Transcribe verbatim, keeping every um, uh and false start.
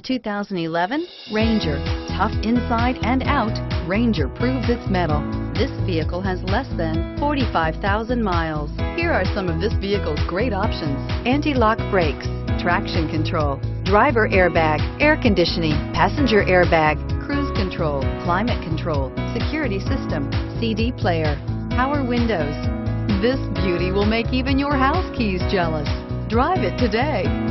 two thousand eleven Ranger. Tough inside and out, Ranger proves its mettle. This vehicle has less than forty-five thousand miles. Here are some of this vehicle's great options: anti-lock brakes, traction control, driver airbag, air conditioning, passenger airbag, cruise control, climate control, security system, C D player, power windows. This beauty will make even your house keys jealous. Drive it today.